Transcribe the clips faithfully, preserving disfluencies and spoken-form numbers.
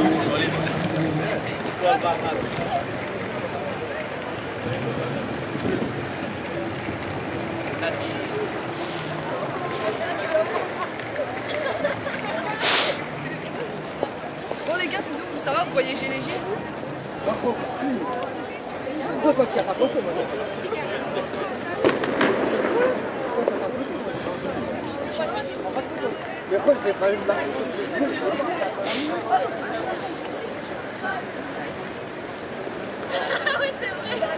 Bon les gars, sinon ça va, vous voyagez léger? Pourquoi tu as pas compris, moi? Mais pourquoi je fais pas une marque? Ah oui, c'est vrai.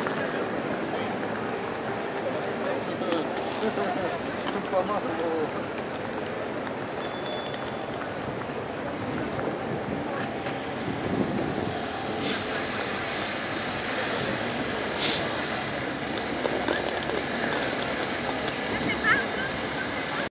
Não foi mal.